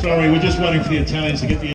Sorry, we're just waiting for the Italians to get the